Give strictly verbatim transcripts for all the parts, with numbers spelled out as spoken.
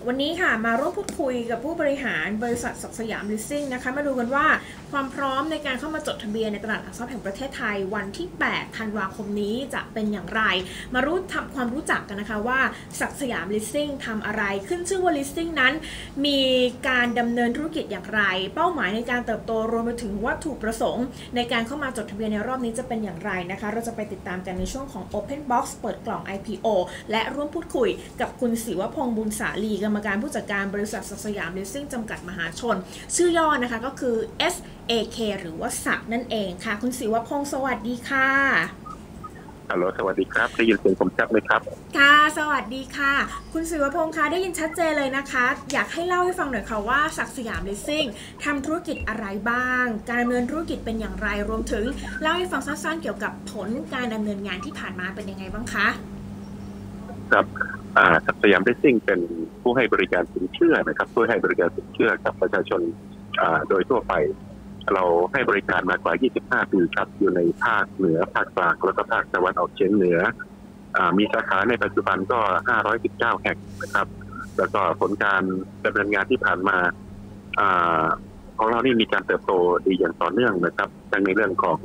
วันนี้ค่ะมาร่วมพูดคุยกับผู้บริหารบริษัทศักดิ์สยามลิสซิ่งนะคะมาดูกันว่าความพร้อมในการเข้ามาจดทะเบียนในตลาดหลักทรัพย์แห่งประเทศไทยวันที่แปดธันวาคมนี้จะเป็นอย่างไรมารู้ทำความรู้จักกันนะคะว่าศักดิ์สยามลิสซิ่งทำอะไรขึ้นชื่อว่าลิสซิ่งนั้นมีการดำเนินธุรกิจอย่างไรเป้าหมายในการเติบโตรวมไปถึงวัตถุประสงค์ในการเข้ามาจดทะเบียนในรอบนี้จะเป็นอย่างไรนะคะเราจะไปติดตามกันในช่วงของ Open Box เปิดกล่อง ไอ พี โอ และร่วมพูดคุยกับคุณศิวพงษ์บุญสาลีกรรมการผู้จัดการบริษัทศักดิ์สยามลิสซิ่งจำกัดมหาชนชื่อย่อนะคะก็คือ เอส เอ เค หรือว่าศักดิ์นั่นเองค่ะคุณศิวพงษ์สวัสดีค่ะฮัลโหลสวัสดีครับได้ยินเสียงผมชัดไหมครับค่ะสวัสดีค่ะคุณศิวพงษ์คะได้ยินชัดเจนเลยนะคะอยากให้เล่าให้ฟังหน่อยค่ะว่าศักดิ์สยามลิสซิ่งทำธุรกิจอะไรบ้างการดำเนินธุรกิจเป็นอย่างไรรวมถึงเล่าให้ฟังสั้นๆเกี่ยวกับผลการดำเนินงานที่ผ่านมาเป็นยังไงบ้างคะครับศักดิ์สยามลิสซิ่งเป็นผู้ให้บริการสินเชื่อนะครับผู้ให้บริการสินเชื่อกับประชาชนโดยทั่วไปเราให้บริการมากว่ายี่สิบห้าปีครับอยู่ในภาคเหนือภาคกลางแล้วก็ภาคตะวันออกเฉียงเหนือมีสาขาในปัจจุบันก็ห้าร้อยสิบเก้าแห่งนะครับแล้วก็ผลการดำเนินงานที่ผ่านมาของเรานี่มีการเติบโตดีอย่างต่อเนื่องนะครับทั้งในเรื่องของ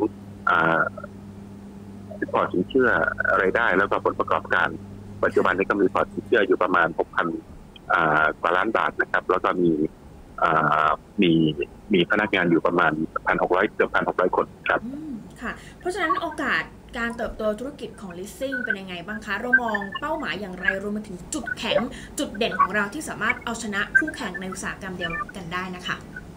พอร์ตสินเชื่อรายได้แล้วก็ผลประกอบการปัจจุบันนี้ก็มีพอร์ตสินเชื่ออยู่ประมาณ หกพัน กว่าล้านบาทนะครับแล้วก็มีมีมีพนักงานอยู่ประมาณ หนึ่งพันหกร้อย เกือบ หนึ่งพันหกร้อย คนครับค่ะเพราะฉะนั้นโอกาสการเติบโตธุรกิจของ Leasing เป็นยังไงบ้างคะเรามองเป้าหมายอย่างไรรวมไปถึงจุดแข็งจุดเด่นของเราที่สามารถเอาชนะคู่แข่งในอุตสาหกรรมเดียวกันได้นะคะ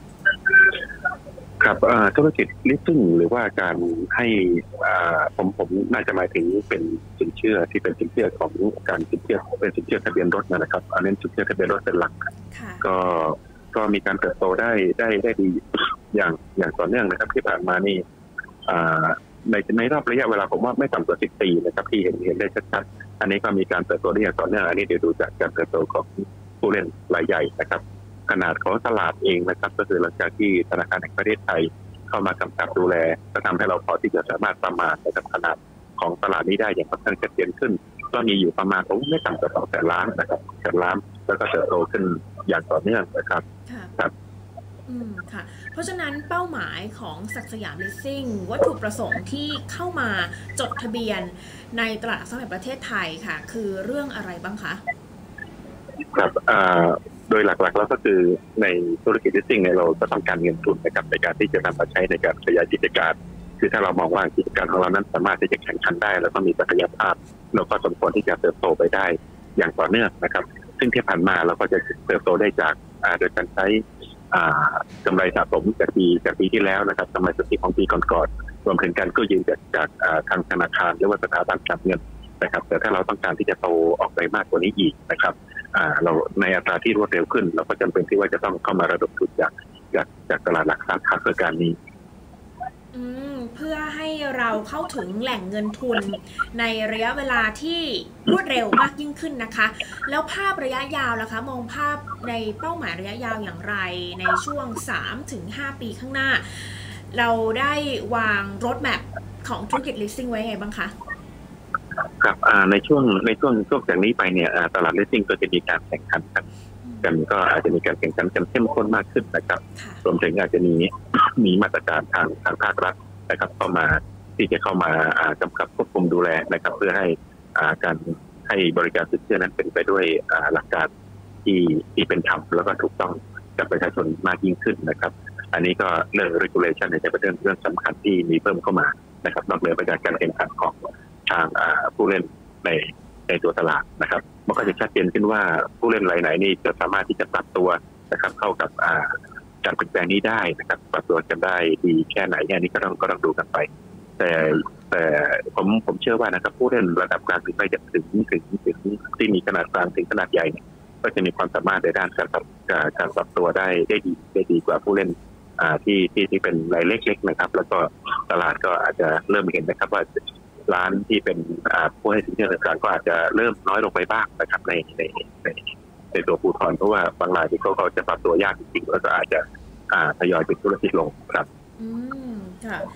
ครับธุรกิจ Leasing หรือว่าการให้ผมผมน่าจะหมายถึงเป็นสินเชื่อที่เป็นสินเชื่อของการสินเชื่อเป็นสินเชื่อทะเบียนรถนะครับอันนี้สินเชื่อทะเบียนรถเป็นหลักก็ก็มีการเติบโตได้ได้ได้ดีอย่างอย่างต่อเนื่องนะครับที่ผ่านมานี่ในในรอบระยะเวลาผมว่าไม่ต่ำกว่าสิบปีนะครับที่เห็นเห็นได้ชัดๆอันนี้ก็มีการเติบโตได้อย่างต่อเนื่องอันนี้เดี๋ยวดูจากการเติบโตของผู้เล่นรายใหญ่นะครับขนาดของตลาดเองนะครับก็คือหลังจากที่ธนาคารแห่งประเทศไทยเข้ามากำกับดูแลก็ทำให้เราพอที่จะสามารถประมาณนะครับขนาดของตลาดนี้ได้อย่างค่อนข้างชัดเจนขึ้นก็มีอยู่ประมาณผมไม่ต่ำกว่าสองแสนล้านนะครับแสนล้านแล้วก็เติบโตขึ้นอย่างต่อเนื่องนะครับครับอืมค่ะเพราะฉะนั้นเป้าหมายของศักดิ์สยามลิสซิ่งวัตถุประสงค์ที่เข้ามาจดทะเบียนในตลาดหลักทรัพย์แห่งประเทศไทยค่ะคือเรื่องอะไรบ้างคะครับโดยหลักๆแล้วก็คือในธุรกิจลิสซิ่งเนี่ยเราจะต้องการเงินทุนนะครับในการที่จะนำมาใช้ในการขยายกิจการคือถ้าเรามองว่ากิจการของเรานั้นสามารถที่จะแข่งขันได้แล้วก็มีศักยภาพเราก็สมควรที่จะเติบโตไปได้อย่างต่อเนื่องนะครับซึ่งที่ผ่านมาเราก็จะเติบโตได้จากโดยการใช้กำไรสะสมจากปีจากปีที่แล้วนะครับกำไรสะสมของปีก่อนๆรวมถึงการกู้ยืมจากจากทางธนาคารหรือว่าสถาบันการเงินนะครับแต่ถ้าเราต้องการที่จะโตออกไปมากกว่านี้อีกนะครับเราในอัตราที่รวดเร็วขึ้นเราก็จำเป็นที่ว่าจะต้องเข้ามาระดมทุนจากจากจากตลาดหลักทรัพย์เพื่อการนี้เพื่อให้เราเข้าถึงแหล่งเงินทุนในระยะเวลาที่รวดเร็วมากยิ่งขึ้นนะคะแล้วภาพระยะยาวล่ะคะมองภาพในเป้าหมายระยะยาวอย่างไรในช่วง สามถึงห้า ปีข้างหน้าเราได้วางรถแมพของธุรกิจ Leasing ไว้ไงบ้างคะครับในช่วงในช่วงช่วงจากนี้ไปเนี่ยตลาด Leasing ก็จะมีการแข่งขันกันกันก็อาจจะมีการแข่งขันกันเข้มข้นมากขึ้นนะครับรวมถึงอาจจะมีมีมาตรการทางทางภาครัฐนะครับเข้ามาที่จะเข้ามากำกับควบคุมดูแลนะครับเพื่อให้การให้บริการสินเชื่อนั้นเป็นไปด้วยหลักการที่ที่เป็นธรรมแล้วก็ถูกต้องกับประชาชนมากยิ่งขึ้นนะครับอันนี้ก็เรื่อง regulation เนี่ยจะเป็นเรื่องเรื่องสำคัญที่มีเพิ่มเข้ามานะครับนอกเหนือไปจากการแข่งขันของทางผู้เล่นในในตัวตลาดนะครับมันก็จะชัดเจนขึ้นว่าผู้เล่นรายไหนนี่จะสามารถที่จะปรับตัวนะครับเข้ากับการเปลี่ยนแปลงนี้ได้นะครับปรับตัวกันได้ดีแค่ไหนเนี่ยนี่ก็ต้องก็ต้องดูกันไปแต่แต่ผมผมเชื่อว่านะครับผู้เล่นระดับกลางถึงไปถึงถึงถึงถึงที่มีขนาดกลางถึงขนาดใหญ่เนี่ยก็จะมีความสามารถในด้านการปรับการปรับตัวได้ได้ดีได้ดีกว่าผู้เล่นที่ที่ที่เป็นรายเล็กๆนะครับแล้วก็ตลาดก็อาจจะเริ่มเห็นนะครับว่าร้านที่เป็นผู้ให้สินเชื่อต่างๆก็อาจจะเริ่มน้อยลงไปบ้างนะครับในในในในตัวผู้ถอนเพราะว่าบางรายที่เขาเขาจะปรับตัวยากจริงๆแล้วก็อาจจะทยอยปิดธุรกิจลงครับอืมค่ะ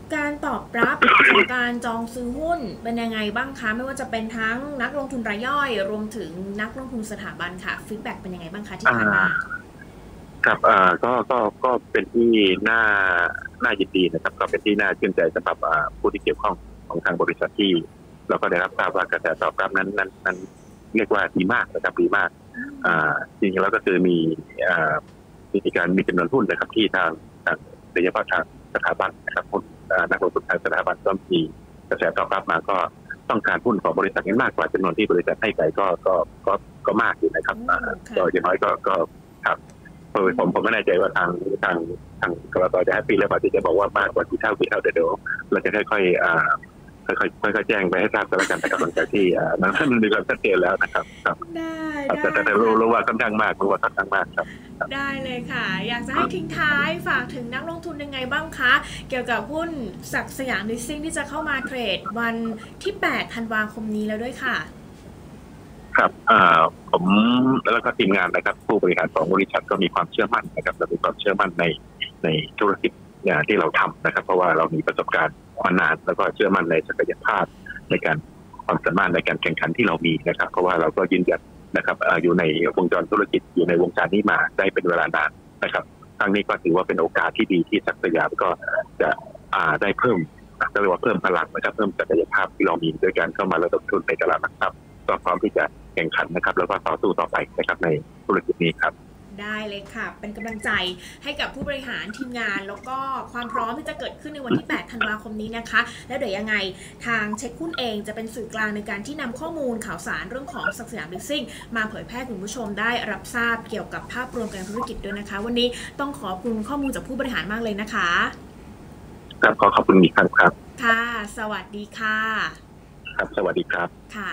การตอบรับของการจองซื้อหุ้นเป็นยังไงบ้างคะไม่ว่าจะเป็นทั้งนักลงทุนรายย่อยรวมถึงนักลงทุนสถาบันค่ะฟีดแบ็กเป็นยังไงบ้างคะที่ผ่านมาครับอ่าก็ก็ก็เป็นที่น่าน่ายินดีนะครับก็เป็นที่น่าชื่นใจสำหรับผู้ที่เกี่ยวข้องของทางบริษัทที่เราก็ได้รับทราบว่ากระแสตอบรับนั้นนั้นนั้นเรียกว่าดีมากนะครับดีมากอ่าจริงๆแล้วก็คือมีอ่ามีการมีจำนวนหุ้นนะครับที่ทางทางโดยเฉพาะทางสถาบันนะครับหุ้นนักลงทุนทางสถาบันก็มีกระแสตอบรับมาก็ต้องการหุ้นของบริษัทนี้มากกว่าจำนวนที่บริษัทให้ไปก็ก็ก็ก็มากอยู่นะครับก็อย่างน้อยก็ก็ครับผมผมไม่แน่ใจว่าทางทางทางกรตจะให้ปีแล้วป่ะที่จะบอกว่ามากกว่ากี่เท่ากี่เท่าเดี๋ยวเราจะค่อยๆอ่าค่อยๆค่อยๆแจ้งไปให้ทราบกันแล้วกันแต่หลังจากที่อ่านั้นมีความชัดเจนแล้วนะครับครับได้แต่แต่รู้รู้ว่าค่อนข้างมากรู้ว่าค่อนข้างมากครับได้เลยค่ะอยากจะให้ทิ้งท้ายฝากถึงนักลงทุนยังไงบ้างคะเกี่ยวกับหุ้นศักดิ์สยามลิสซิ่งที่จะเข้ามาเทรดวันที่แปดธันวาคมนี้แล้วด้วยค่ะครับผมแล้วก็ทีมงานนะครับผู้บริหารของบริษัทก็มีความเชื่อมั่นนะครับและมีความเชื่อมั่นในในธุรกิจที่เราทำนะครับเพราะว่าเรามีประสบการณ์มานานแล้วก็เชื่อมั่นในศักยภาพในการความสามารถในการแข่งขันที่เรามีนะครับเพราะว่าเราก็ยืนยันนะครับอยู่ในวงจรธุรกิจอยู่ในวงการนี้มาได้เป็นเวลานานนะครับครั้งนี้ก็ถือว่าเป็นโอกาสที่ดีที่ศักดิ์สยามก็จะได้เพิ่มเรียกว่าเพิ่มพลังนะครับเพิ่มศักยภาพที่เรามีโดยการเข้ามาระดมทุนในตลาดหลักทรัพย์ก็พร้อมที่จะแข่งขันนะครับแล้วก็ต่อสู้ต่อไปนะครับในธุรกิจนี้ครับได้เลยค่ะเป็นกำลังใจให้กับผู้บริหารทีมงานแล้วก็ความพร้อมที่จะเกิดขึ้นในวันที่แปดธันวาคมนี้นะคะแล้วเดี๋ยวยังไงทางเช็คหุ้นเองจะเป็นสื่อกลางในการที่นำข้อมูลข่าวสารเรื่องของศักดิ์สยามลิสซิ่งมาเผยแพร่คุณผู้ชมได้รับทราบเกี่ยวกับภาพรวมการธุรกิจด้วยนะคะวันนี้ต้องขอบคุณข้อมูลจากผู้บริหารมากเลยนะคะครับขอขอบคุณอีกครั้งครับค่ะสวัสดีค่ะครับสวัสดีครับค่ะ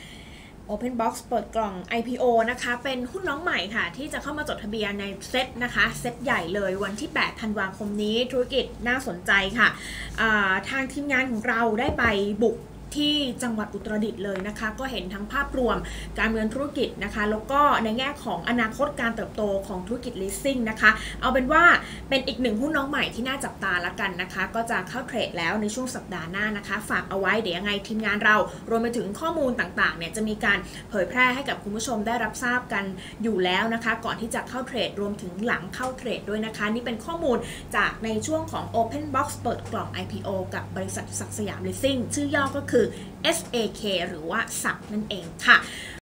Open Box เปิดกล่อง ไอ พี โอ นะคะเป็นหุ้นน้องใหม่ค่ะที่จะเข้ามาจดทะเบียนในเซตนะคะเซตใหญ่เลยวันที่แปดธันวาคมนี้ธุรกิจน่าสนใจค่ะทางทีมงานของเราได้ไปบุกที่จังหวัดอุตรดิตถ์เลยนะคะก็เห็นทั้งภาพรวมการเมืองธุรกิจนะคะแล้วก็ในแง่ของอนาคตการเติบโตของธุรกิจ leasing นะคะเอาเป็นว่าเป็นอีกหนึ่งหุ้นน้องใหม่ที่น่าจับตาละกันนะคะก็จะเข้าเทรดแล้วในช่วงสัปดาห์หน้านะคะฝากเอาไว้เดี๋ยวยังไงทีมงานเรารวมไปถึงข้อมูลต่างๆเนี่ยจะมีการเผยแพร่ให้กับคุณผู้ชมได้รับทราบกันอยู่แล้วนะคะก่อนที่จะเข้าเทรดรวมถึงหลังเข้าเทรดด้วยนะคะนี่เป็นข้อมูลจากในช่วงของ Open Box เปิดกล่อง ไอ พี โอ กับบริษัทศักดิ์สยาม leasing ชื่อย่อก็คือ เอส เอ เค หรือว่าศักดิ์นั่นเองค่ะ